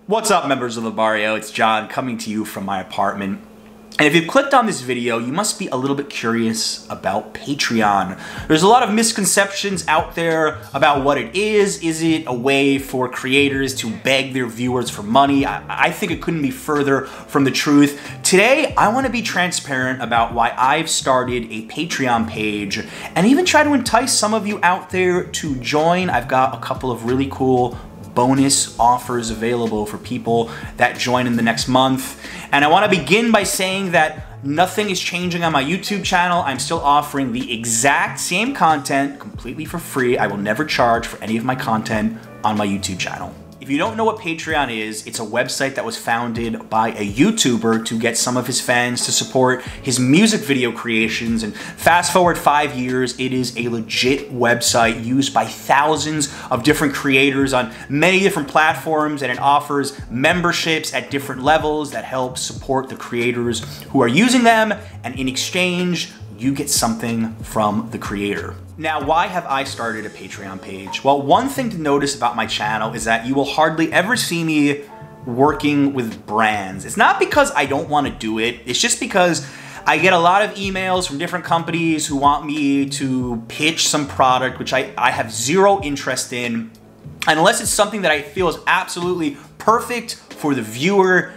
What's up, members of the barrio? It's John coming to you from my apartment. And if you've clicked on this video, you must be a little bit curious about Patreon. There's a lot of misconceptions out there about what it is. Is it a way for creators to beg their viewers for money? I think it couldn't be further from the truth. Today, I want to be transparent about why I've started a Patreon page and even try to entice some of you out there to join. I've got a couple of really cool bonus offers available for people that join in the next month. And I want to begin by saying that nothing is changing on my YouTube channel. I'm still offering the exact same content completely for free. I will never charge for any of my content on my YouTube channel. If you don't know what Patreon is, it's a website that was founded by a YouTuber to get some of his fans to support his music video creations. And fast forward 5 years, it is a legit website used by thousands of different creators on many different platforms, and it offers memberships at different levels that help support the creators who are using them, and in exchange, you get something from the creator. Now, why have I started a Patreon page? Well, one thing to notice about my channel is that you will hardly ever see me working with brands. It's not because I don't want to do it, it's just because I get a lot of emails from different companies who want me to pitch some product, which I have zero interest in, unless it's something that I feel is absolutely perfect for the viewer,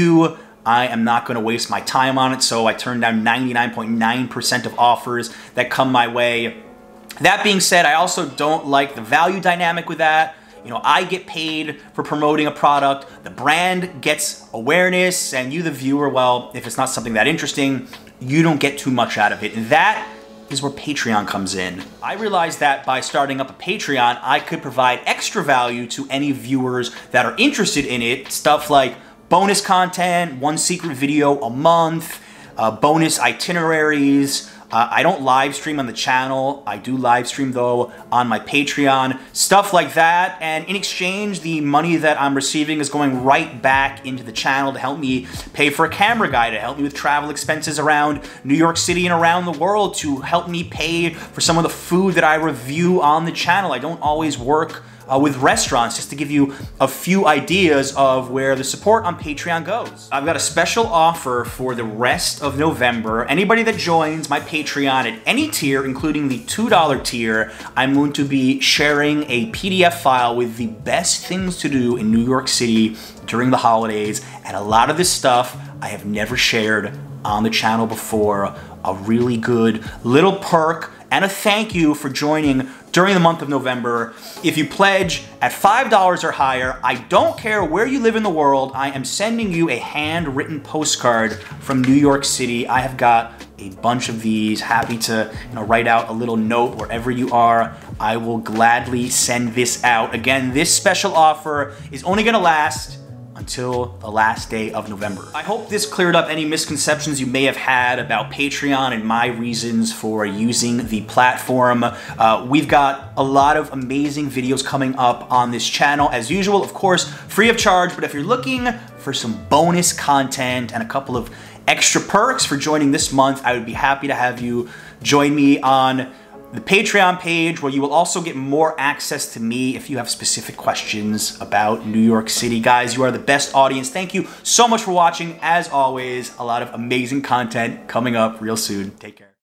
I am not going to waste my time on it, so I turn down 99.9% of offers that come my way. That being said, I also don't like the value dynamic with that. You know, I get paid for promoting a product, the brand gets awareness, and you, the viewer, well, if it's not something that interesting, you don't get too much out of it. And that is where Patreon comes in. I realized that by starting up a Patreon, I could provide extra value to any viewers that are interested in it. Stuff like bonus content, one secret video a month, bonus itineraries. I don't live stream on the channel. I do live stream though on my Patreon, stuff like that. And in exchange, the money that I'm receiving is going right back into the channel to help me pay for a camera guy, to help me with travel expenses around New York City and around the world, to help me pay for some of the food that I review on the channel. I don't always work with restaurants, just to give you a few ideas of where the support on Patreon goes. I've got a special offer for the rest of November. Anybody that joins my Patreon at any tier, including the $2 tier, I'm going to be sharing a PDF file with the best things to do in New York City during the holidays. And a lot of this stuff I have never shared on the channel before. A really good little perk and a thank you for joining during the month of November. If you pledge at $5 or higher, I don't care where you live in the world, I am sending you a handwritten postcard from New York City. I have got a bunch of these, happy to write out a little note wherever you are. I will gladly send this out. Again, this special offer is only gonna last until the last day of November. I hope this cleared up any misconceptions you may have had about Patreon and my reasons for using the platform. We've got a lot of amazing videos coming up on this channel, as usual, of course, free of charge, but if you're looking for some bonus content and a couple of extra perks for joining this month, I would be happy to have you join me on the Patreon page, where you will also get more access to me if you have specific questions about New York City. Guys, you are the best audience. Thank you so much for watching. As always, a lot of amazing content coming up real soon. Take care.